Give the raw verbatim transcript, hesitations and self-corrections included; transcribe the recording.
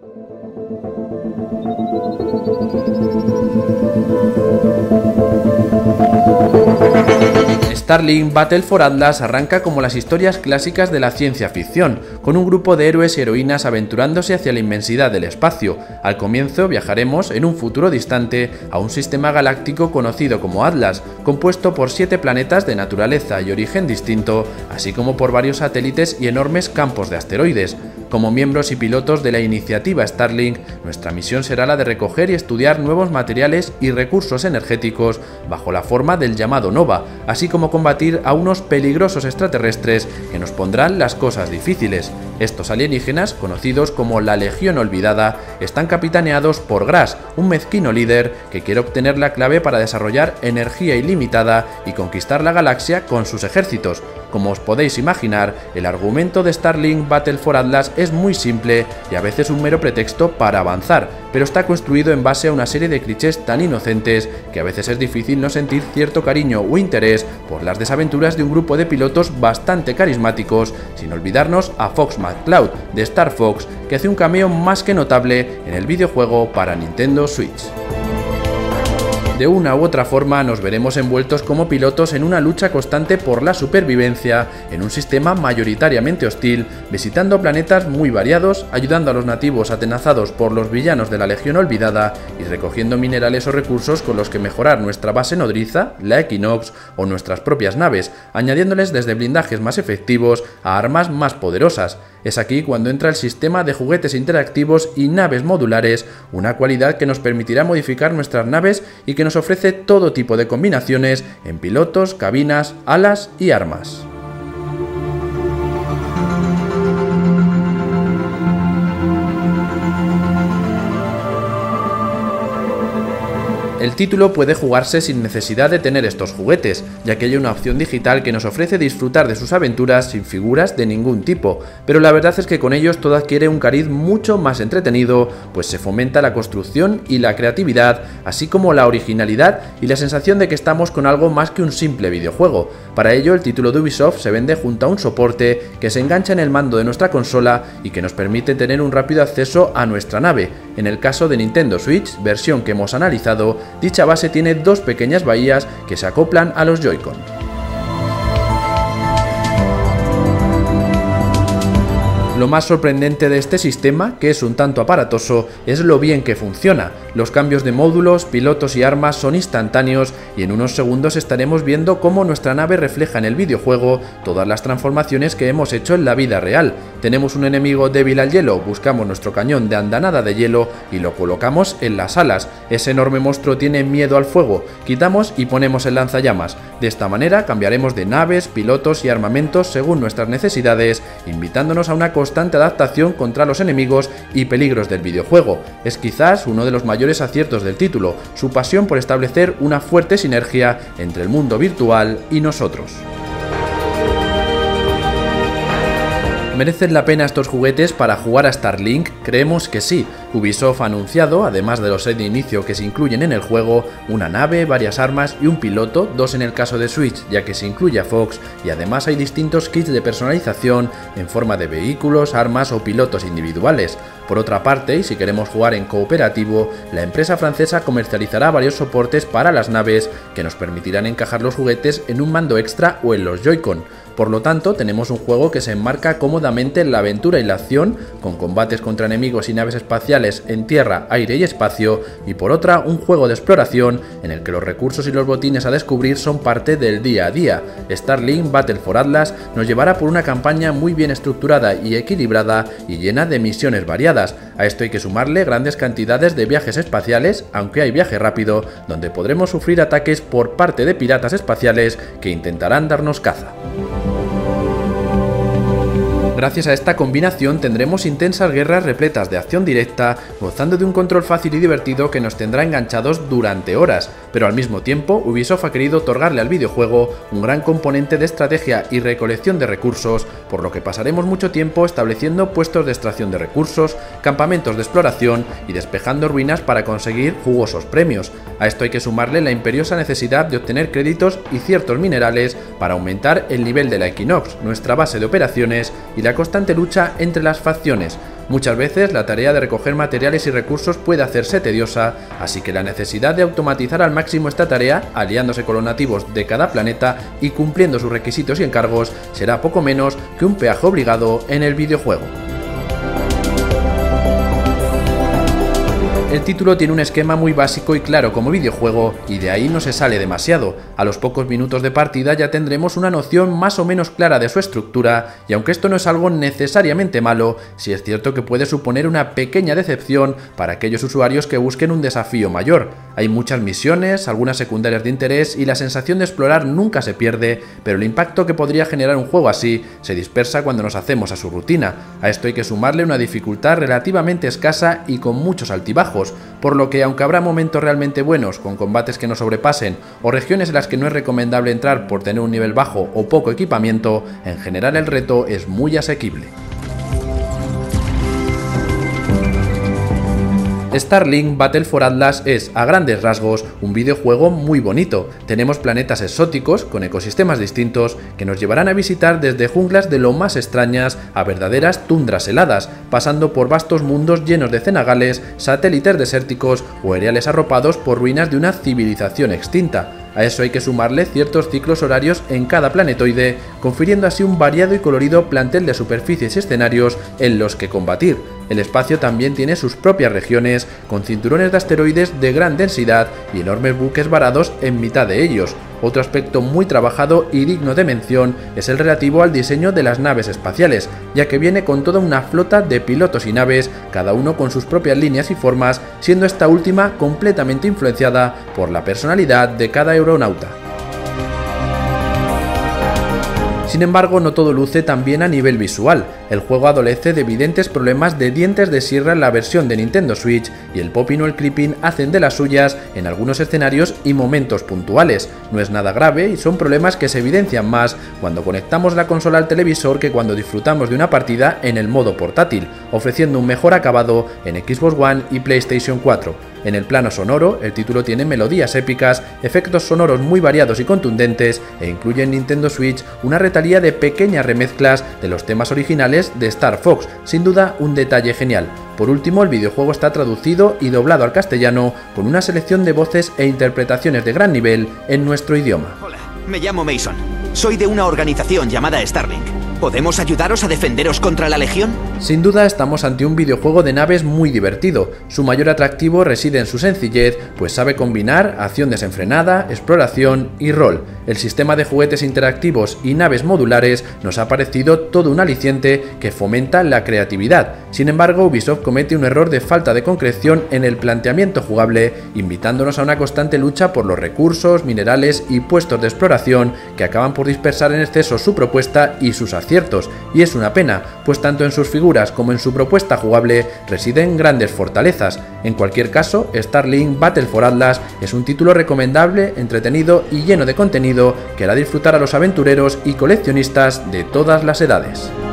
Starlink Battle for Atlas arranca como las historias clásicas de la ciencia ficción, con un grupo de héroes y heroínas aventurándose hacia la inmensidad del espacio. Al comienzo viajaremos en un futuro distante a un sistema galáctico conocido como Atlas, compuesto por siete planetas de naturaleza y origen distinto, así como por varios satélites y enormes campos de asteroides. Como miembros y pilotos de la iniciativa Starlink, nuestra misión será la de recoger y estudiar nuevos materiales y recursos energéticos bajo la forma del llamado Nova, así como combatir a unos peligrosos extraterrestres que nos pondrán las cosas difíciles. Estos alienígenas, conocidos como la Legión Olvidada, están capitaneados por Gras, un mezquino líder que quiere obtener la clave para desarrollar energía ilimitada y conquistar la galaxia con sus ejércitos. Como os podéis imaginar, el argumento de Starlink Battle for Atlas es muy simple y a veces un mero pretexto para avanzar, pero está construido en base a una serie de clichés tan inocentes que a veces es difícil no sentir cierto cariño o interés por las desaventuras de un grupo de pilotos bastante carismáticos, sin olvidarnos a Fox McCloud de Star Fox, que hace un cameo más que notable en el videojuego para Nintendo Switch. De una u otra forma nos veremos envueltos como pilotos en una lucha constante por la supervivencia en un sistema mayoritariamente hostil, visitando planetas muy variados, ayudando a los nativos atenazados por los villanos de la Legión Olvidada y recogiendo minerales o recursos con los que mejorar nuestra base nodriza, la Equinox o nuestras propias naves, añadiéndoles desde blindajes más efectivos a armas más poderosas. Es aquí cuando entra el sistema de juguetes interactivos y naves modulares, una cualidad que nos permitirá modificar nuestras naves y que nos ofrece todo tipo de combinaciones en pilotos, cabinas, alas y armas. El título puede jugarse sin necesidad de tener estos juguetes, ya que hay una opción digital que nos ofrece disfrutar de sus aventuras sin figuras de ningún tipo, pero la verdad es que con ellos todo adquiere un cariz mucho más entretenido, pues se fomenta la construcción y la creatividad, así como la originalidad y la sensación de que estamos con algo más que un simple videojuego. Para ello, el título de Ubisoft se vende junto a un soporte que se engancha en el mando de nuestra consola y que nos permite tener un rápido acceso a nuestra nave. En el caso de Nintendo Switch, versión que hemos analizado, dicha base tiene dos pequeñas bahías que se acoplan a los Joy-Con. Lo más sorprendente de este sistema, que es un tanto aparatoso, es lo bien que funciona. Los cambios de módulos, pilotos y armas son instantáneos y en unos segundos estaremos viendo cómo nuestra nave refleja en el videojuego todas las transformaciones que hemos hecho en la vida real. Tenemos un enemigo débil al hielo, buscamos nuestro cañón de andanada de hielo y lo colocamos en las alas. Ese enorme monstruo tiene miedo al fuego, quitamos y ponemos el lanzallamas. De esta manera cambiaremos de naves, pilotos y armamentos según nuestras necesidades, invitándonos a una constante adaptación contra los enemigos y peligros del videojuego. Es quizás uno de los mayores aciertos del título, su pasión por establecer una fuerte sinergia entre el mundo virtual y nosotros. ¿Merecen la pena estos juguetes para jugar a Starlink? Creemos que sí. Ubisoft ha anunciado, además de los sets de inicio que se incluyen en el juego, una nave, varias armas y un piloto, dos en el caso de Switch ya que se incluye a Fox, y además hay distintos kits de personalización en forma de vehículos, armas o pilotos individuales. Por otra parte, y si queremos jugar en cooperativo, la empresa francesa comercializará varios soportes para las naves que nos permitirán encajar los juguetes en un mando extra o en los Joy-Con. Por lo tanto, tenemos un juego que se enmarca cómodamente en la aventura y la acción, con combates contra enemigos y naves espaciales en tierra, aire y espacio, y por otra, un juego de exploración en el que los recursos y los botines a descubrir son parte del día a día. Starlink Battle for Atlas nos llevará por una campaña muy bien estructurada y equilibrada y llena de misiones variadas. A esto hay que sumarle grandes cantidades de viajes espaciales, aunque hay viaje rápido, donde podremos sufrir ataques por parte de piratas espaciales que intentarán darnos caza. Gracias a esta combinación tendremos intensas guerras repletas de acción directa, gozando de un control fácil y divertido que nos tendrá enganchados durante horas, pero al mismo tiempo Ubisoft ha querido otorgarle al videojuego un gran componente de estrategia y recolección de recursos, por lo que pasaremos mucho tiempo estableciendo puestos de extracción de recursos, campamentos de exploración y despejando ruinas para conseguir jugosos premios. A esto hay que sumarle la imperiosa necesidad de obtener créditos y ciertos minerales para aumentar el nivel de la Equinox, nuestra base de operaciones, y la constante lucha entre las facciones. Muchas veces la tarea de recoger materiales y recursos puede hacerse tediosa, así que la necesidad de automatizar al máximo esta tarea, aliándose con los nativos de cada planeta y cumpliendo sus requisitos y encargos, será poco menos que un peaje obligado en el videojuego. El título tiene un esquema muy básico y claro como videojuego, y de ahí no se sale demasiado. A los pocos minutos de partida ya tendremos una noción más o menos clara de su estructura, y aunque esto no es algo necesariamente malo, sí es cierto que puede suponer una pequeña decepción para aquellos usuarios que busquen un desafío mayor. Hay muchas misiones, algunas secundarias de interés, y la sensación de explorar nunca se pierde, pero el impacto que podría generar un juego así se dispersa cuando nos hacemos a su rutina. A esto hay que sumarle una dificultad relativamente escasa y con muchos altibajos, por lo que aunque habrá momentos realmente buenos con combates que nos sobrepasen o regiones en las que no es recomendable entrar por tener un nivel bajo o poco equipamiento, en general el reto es muy asequible. Starlink Battle for Atlas es, a grandes rasgos, un videojuego muy bonito. Tenemos planetas exóticos, con ecosistemas distintos, que nos llevarán a visitar desde junglas de lo más extrañas a verdaderas tundras heladas, pasando por vastos mundos llenos de cenagales, satélites desérticos o areales arropados por ruinas de una civilización extinta. A eso hay que sumarle ciertos ciclos horarios en cada planetoide, confiriendo así un variado y colorido plantel de superficies y escenarios en los que combatir. El espacio también tiene sus propias regiones, con cinturones de asteroides de gran densidad y enormes buques varados en mitad de ellos. Otro aspecto muy trabajado y digno de mención es el relativo al diseño de las naves espaciales, ya que viene con toda una flota de pilotos y naves, cada uno con sus propias líneas y formas, siendo esta última completamente influenciada por la personalidad de cada aeronauta. Sin embargo, no todo luce tan bien a nivel visual. El juego adolece de evidentes problemas de dientes de sierra en la versión de Nintendo Switch, y el popping o el clipping hacen de las suyas en algunos escenarios y momentos puntuales. No es nada grave y son problemas que se evidencian más cuando conectamos la consola al televisor que cuando disfrutamos de una partida en el modo portátil, ofreciendo un mejor acabado en Xbox One y PlayStation cuatro. En el plano sonoro, el título tiene melodías épicas, efectos sonoros muy variados y contundentes, e incluye en Nintendo Switch una retalía de pequeñas remezclas de los temas originales de Star Fox, sin duda un detalle genial. Por último, el videojuego está traducido y doblado al castellano, con una selección de voces e interpretaciones de gran nivel en nuestro idioma. Hola, me llamo Mason. Soy de una organización llamada Starlink. ¿Podemos ayudaros a defenderos contra la Legión? Sin duda estamos ante un videojuego de naves muy divertido. Su mayor atractivo reside en su sencillez, pues sabe combinar acción desenfrenada, exploración y rol. El sistema de juguetes interactivos y naves modulares nos ha parecido todo un aliciente que fomenta la creatividad. Sin embargo, Ubisoft comete un error de falta de concreción en el planteamiento jugable, invitándonos a una constante lucha por los recursos, minerales y puestos de exploración que acaban por dispersar en exceso su propuesta y sus aciertos, y es una pena, pues tanto en sus figuras como en su propuesta jugable residen grandes fortalezas. En cualquier caso, Starlink Battle for Atlas es un título recomendable, entretenido y lleno de contenido que hará disfrutar a los aventureros y coleccionistas de todas las edades.